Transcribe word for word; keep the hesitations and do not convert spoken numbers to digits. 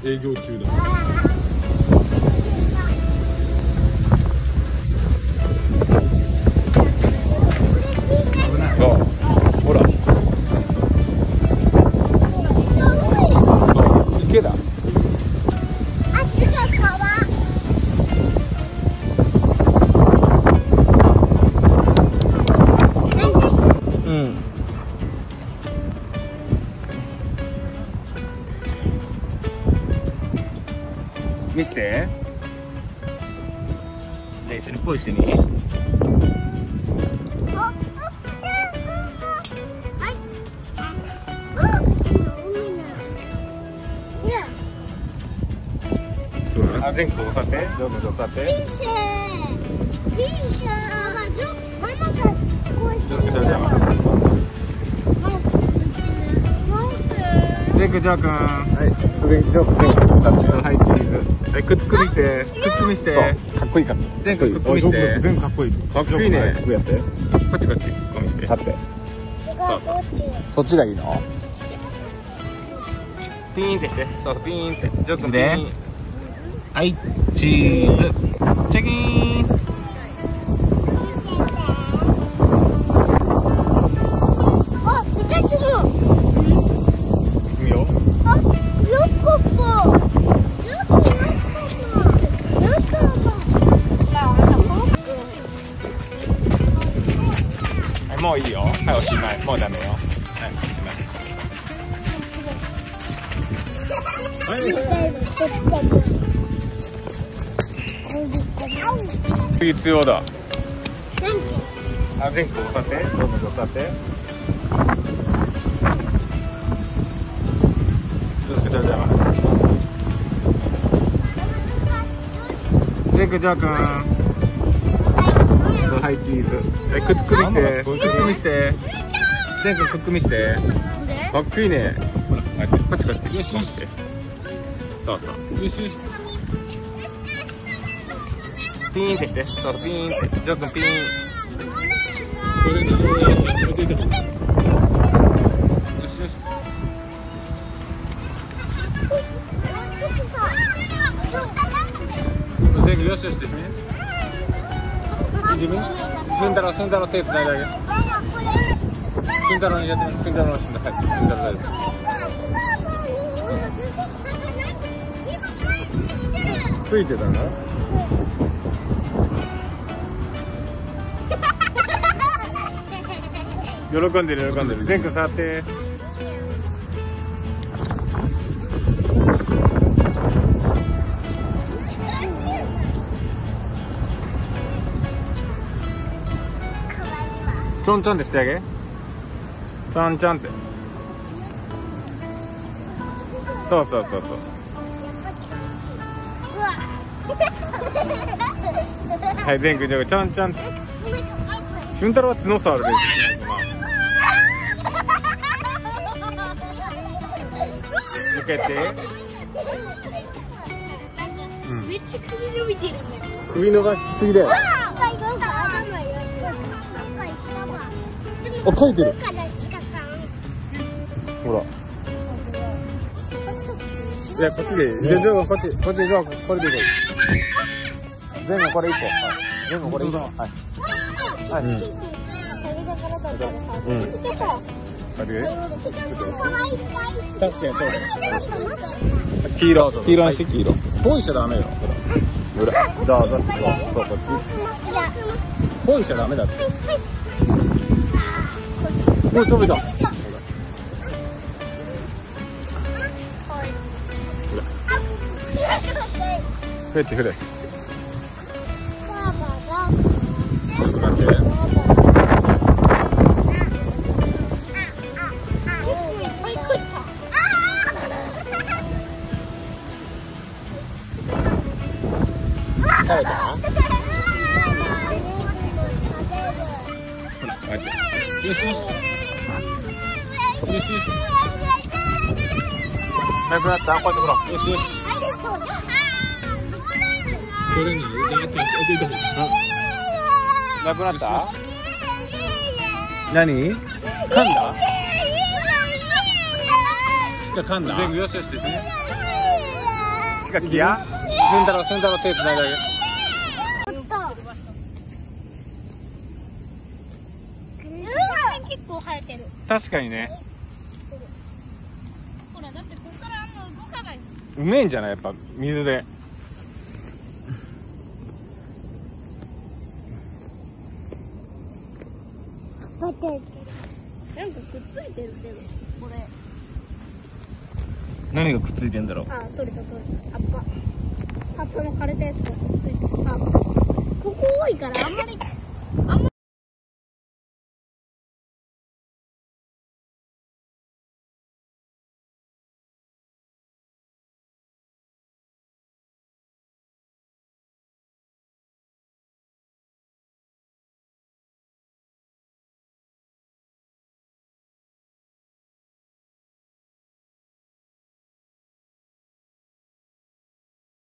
営業中だ。そうほらそう池だ。 あっちが川。 うん。見して。で一緒にポイしてみ。あ、全国押さって、上手に押さって。 フィッシュ。フィッシュ。ママがこうしてる。 ジェイク、ジョー君。はい、すぐにジョー君。はい、チーズ。はい、くっつくみして。くっつくみして。かっこいいか。ジェイク、くっつくみして。全部かっこいい。かっこいいね。こうやって。こっちこっち。こう見して。立って。そうそう。そっちがいいの？ピーンってして。そうそう、ピーンって。ジョー君で。はい、チーズ。チェキーン。 あ、ふたつも。 いいよ。 あ、よっこぽ。よっこよっこぽ。よっこぽ。 はい、もういいよ。はい、おしまい。もうダメよ。はい、おしまい。はい。次強だ。あ、全国押さって。どうぞ押さって。じゃじゃ全国ジョー君。はい、チーズ。はい、くっつくみして。くっつくみして。全国くっくみして。かっこいいね。はい、こっちこっち。よしよし。そうそう。よしよし。ピーンってして。そうそう、ピーンって。ジョー君ピーン。よしよし。全部よしよしですね。自分。俊太郎、俊太郎手つないであげる。俊太郎にやってみる。俊太郎の俊太郎。はい、俊太郎大丈夫。ついてたな。喜んでる喜んでる。全く触って。ちょんちょんでしてあげ。ちょんちょんって。そうそうそうそう。はい、全くちょんちょんって。俊太郎は角触るで。向けて。うん、 めっちゃ首伸びてるね。 首伸ばしすぎだよ。あ、書いてる。ほら。いや、こっちで、じゃ、じゃ、こっち、こっち、じゃ、これでいこう。全部これ一個。はい。全部これ一個。はい。はい。うん。うん。確かにそうだ。黄色、黄色にして黄色。ポイしちゃダメよ。ほら。どうぞ。そう、こっち。ポイしちゃダメだって。もう飛べた。ふれってふれ。ちょっと待って。食べた？よしよし。よしよし。なくなった？こうやってほら。よしよし。これに入れて、なくなった？何？噛んだ？しか噛んだ？全部よしよしですね。 か木や。俊太郎、俊太郎手つないであげる。 結構生えてる。 確かにね。 ほらだってここからあんま動かない。 うめえんじゃないやっぱ水で。 待って。なんかくっついてるけどこれ。 何がくっついてんだろう。 あ、取れた取れた。葉っぱ。葉っぱの枯れたやつがくっついてる。あ、ここ多いからあんまりあんまり